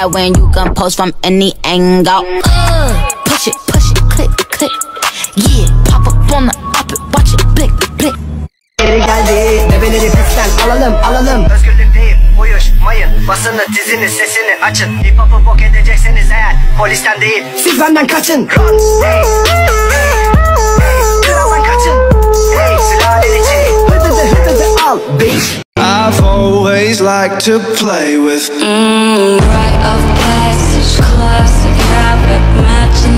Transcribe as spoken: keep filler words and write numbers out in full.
that when you can post from any angle. Uh, push it, push it, click, click. Yeah, pop up on the up it, watch it, blick, blick. Geri geldi, bebeleri pistten alalım, alalım. Özgürlükteyim, uyuşmayın. Basını, dizini, sesini açın. Hip hop'u bok edecekseniz eğer polisten değil, siz benden kaçın. Run, hey, hey, hey. Kraldan kaçın, hey. Silahın içi, hıdıdı hıdıdı al, bitch. I've always liked to play with mm, rite of passage, classic habit, matching